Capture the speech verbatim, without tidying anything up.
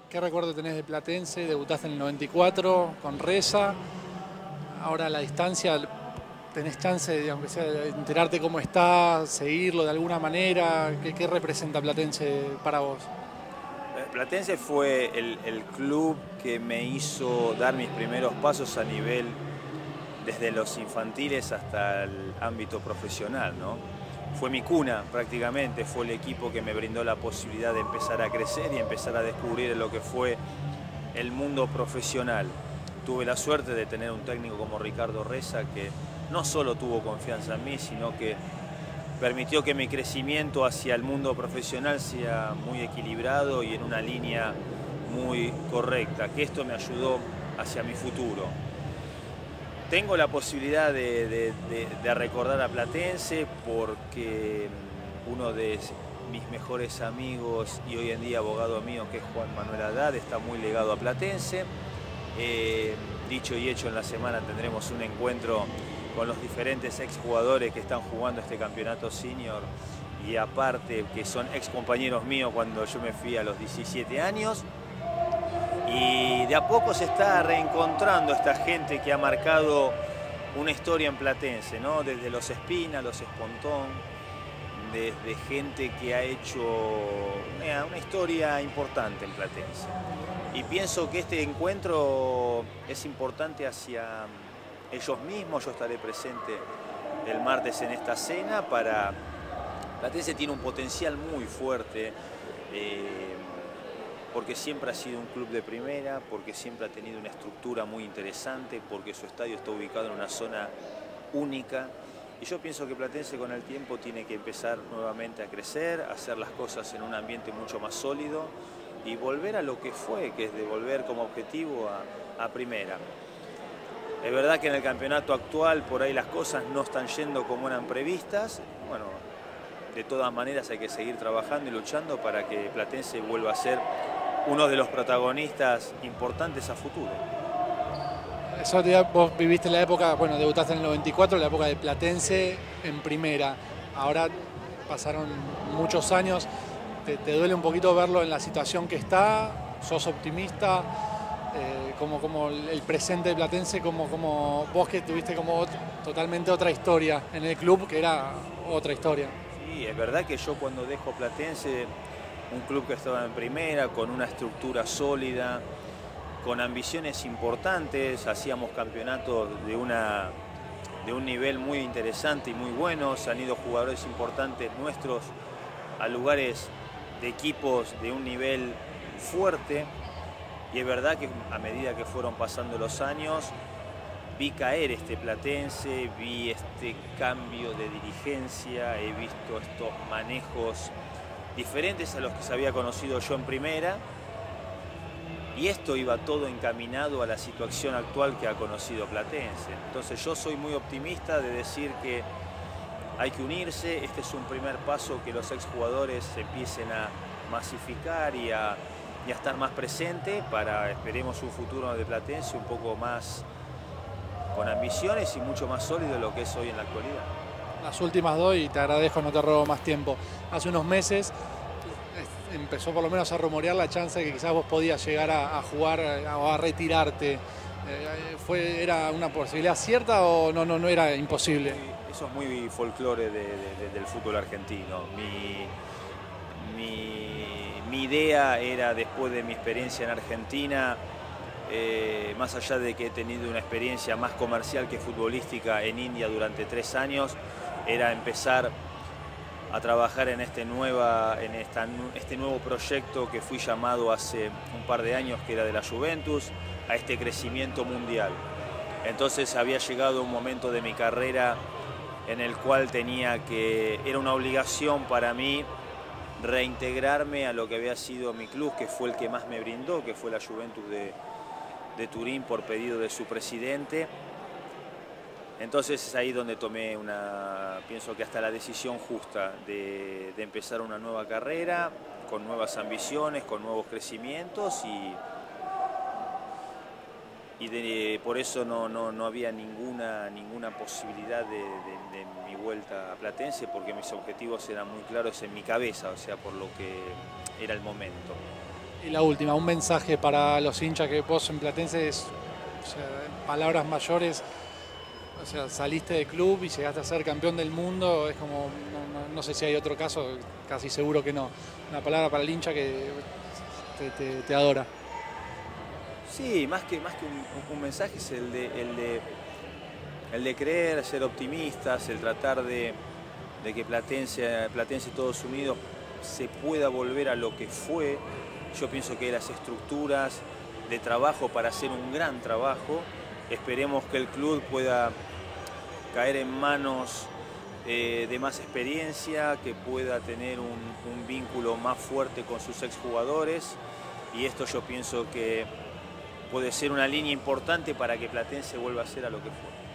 ¿Qué recuerdo tenés de Platense? Debutaste en el noventa y cuatro con Reza. Ahora a la distancia tenés chance de, aunque sea, de enterarte cómo está, seguirlo de alguna manera. ¿Qué, qué representa Platense para vos? Platense fue el, el club que me hizo dar mis primeros pasos a nivel desde los infantiles hasta el ámbito profesional, ¿no? Fue mi cuna prácticamente, fue el equipo que me brindó la posibilidad de empezar a crecer y empezar a descubrir lo que fue el mundo profesional. Tuve la suerte de tener un técnico como Ricardo Reza que no solo tuvo confianza en mí, sino que permitió que mi crecimiento hacia el mundo profesional sea muy equilibrado y en una línea muy correcta, que esto me ayudó hacia mi futuro. Tengo la posibilidad de, de, de, de recordar a Platense porque uno de mis mejores amigos y hoy en día abogado mío, que es Juan Manuel Haddad, está muy ligado a Platense. Eh, dicho y hecho, en la semana tendremos un encuentro con los diferentes exjugadores que están jugando este campeonato senior y aparte que son ex compañeros míos cuando yo me fui a los diecisiete años. Y de a poco se está reencontrando esta gente que ha marcado una historia en Platense, ¿no? Desde los Espina, los Espontón, desde gente que ha hecho una, una historia importante en Platense. Y pienso que este encuentro es importante hacia ellos mismos. Yo estaré presente el martes en esta cena para... Platense tiene un potencial muy fuerte, eh, porque siempre ha sido un club de primera, porque siempre ha tenido una estructura muy interesante, porque su estadio está ubicado en una zona única. Y yo pienso que Platense con el tiempo tiene que empezar nuevamente a crecer, a hacer las cosas en un ambiente mucho más sólido y volver a lo que fue, que es de volver como objetivo a, a primera. Es verdad que en el campeonato actual por ahí las cosas no están yendo como eran previstas. Bueno, de todas maneras hay que seguir trabajando y luchando para que Platense vuelva a ser uno de los protagonistas importantes a futuro. Eso, vos viviste la época, bueno, debutaste en el noventa y cuatro, la época de Platense en primera. Ahora pasaron muchos años. ¿Te, te duele un poquito verlo en la situación que está? ¿Sos optimista? Eh, como, como el presente de Platense, como, como vos que tuviste como otro, totalmente otra historia en el club, que era otra historia. Sí, es verdad que yo cuando dejo Platense, un club que estaba en primera, con una estructura sólida, con ambiciones importantes, hacíamos campeonatos de, una, de un nivel muy interesante y muy bueno, se han ido jugadores importantes nuestros a lugares de equipos de un nivel fuerte, y es verdad que a medida que fueron pasando los años, vi caer este Platense, vi este cambio de dirigencia, he visto estos manejos diferentes a los que se había conocido yo en primera, y esto iba todo encaminado a la situación actual que ha conocido Platense. Entonces yo soy muy optimista de decir que hay que unirse, este es un primer paso, que los exjugadores empiecen a masificar y a, y a estar más presentes para, esperemos, un futuro de Platense un poco más con ambiciones y mucho más sólido de lo que es hoy en la actualidad. Las últimas dos, y te agradezco, no te robo más tiempo. Hace unos meses empezó por lo menos a rumorear la chance de que quizás vos podías llegar a, a jugar o a, a retirarte. Eh, fue, ¿Era una posibilidad cierta o no, no, no era imposible? Eso es muy folclore de, de, del fútbol argentino. Mi, mi, mi idea era, después de mi experiencia en Argentina, eh, más allá de que he tenido una experiencia más comercial que futbolística en India durante tres años, era empezar a trabajar en, este, nueva, en esta, este nuevo proyecto que fui llamado hace un par de años, que era de la Juventus, a este crecimiento mundial. Entonces había llegado un momento de mi carrera en el cual tenía que, era una obligación para mí reintegrarme a lo que había sido mi club, que fue el que más me brindó, que fue la Juventus de, de Turín, por pedido de su presidente. Entonces es ahí donde tomé una, pienso que hasta la decisión justa de, de empezar una nueva carrera, con nuevas ambiciones, con nuevos crecimientos, y, y de, por eso no, no, no había ninguna, ninguna posibilidad de, de, de mi vuelta a Platense, porque mis objetivos eran muy claros en mi cabeza, o sea, por lo que era el momento. Y la última, un mensaje para los hinchas que vos en Platense es, o sea, palabras mayores, o sea, saliste del club y llegaste a ser campeón del mundo, es como, no, no, no sé si hay otro caso, casi seguro que no. Una palabra para el hincha que te, te, te adora. Sí, más que, más que un, un mensaje es el de, el, de, el de creer, ser optimistas, el tratar de, de que Platense, Platense todos unidos se pueda volver a lo que fue. Yo pienso que las estructuras de trabajo para hacer un gran trabajo, esperemos que el club pueda caer en manos eh, de más experiencia, que pueda tener un, un vínculo más fuerte con sus exjugadores, y esto yo pienso que puede ser una línea importante para que Platense vuelva a ser a lo que fue.